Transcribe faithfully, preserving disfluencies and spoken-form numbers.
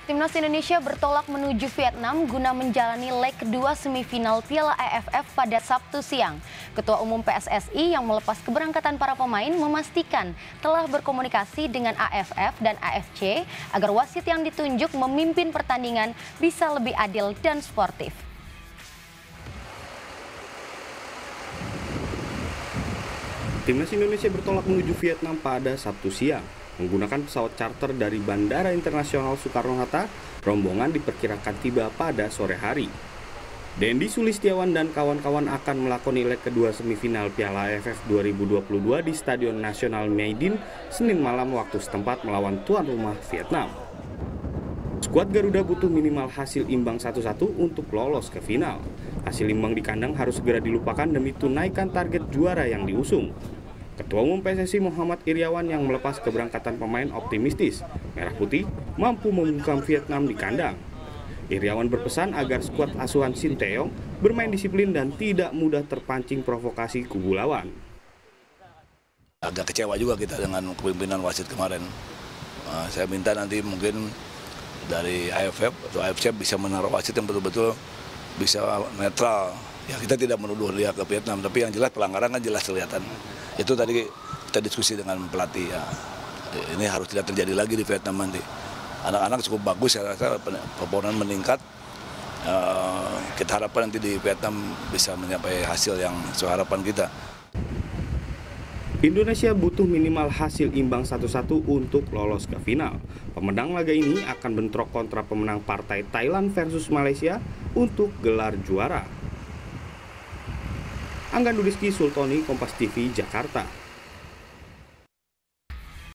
Timnas Indonesia bertolak menuju Vietnam guna menjalani leg kedua semifinal Piala A F F pada Sabtu siang. Ketua Umum P S S I yang melepas keberangkatan para pemain memastikan telah berkomunikasi dengan A F F dan A F C agar wasit yang ditunjuk memimpin pertandingan bisa lebih adil dan sportif. Timnas Indonesia bertolak menuju Vietnam pada Sabtu siang. Menggunakan pesawat charter dari Bandara Internasional Soekarno-Hatta, rombongan diperkirakan tiba pada sore hari. Dendi Sulistiawan dan kawan-kawan akan melakoni leg kedua semifinal Piala A F F dua ribu dua puluh dua di Stadion Nasional Mae Dinh, Senin malam waktu setempat melawan tuan rumah Vietnam. Skuad Garuda butuh minimal hasil imbang satu satu untuk lolos ke final. Hasil imbang di kandang harus segera dilupakan demi tunaikan target juara yang diusung. Ketua Umum P S S I Muhammad Iryawan yang melepas keberangkatan pemain optimistis Merah Putih mampu membungkam Vietnam di kandang. Iryawan berpesan agar skuad asuhan Sinteyong bermain disiplin dan tidak mudah terpancing provokasi kubu lawan. Agak kecewa juga kita dengan kepemimpinan wasit kemarin. Uh, saya minta nanti mungkin dari A F F atau A F C bisa menaruh wasit yang betul-betul bisa netral. Ya, kita tidak menuduh dia ke Vietnam, tapi yang jelas pelanggaran kan jelas kelihatan. Itu tadi kita diskusi dengan pelatih, ya. Ini harus tidak terjadi lagi di Vietnam nanti. Anak-anak cukup bagus, saya rasa performa meningkat. Uh, kita harapkan nanti di Vietnam bisa mencapai hasil yang sesuai harapan kita. Indonesia butuh minimal hasil imbang satu satu untuk lolos ke final. Pemenang laga ini akan bentrok kontra pemenang partai Thailand versus Malaysia untuk gelar juara. Angga Nurizky Sultoni, Kompas T V, Jakarta.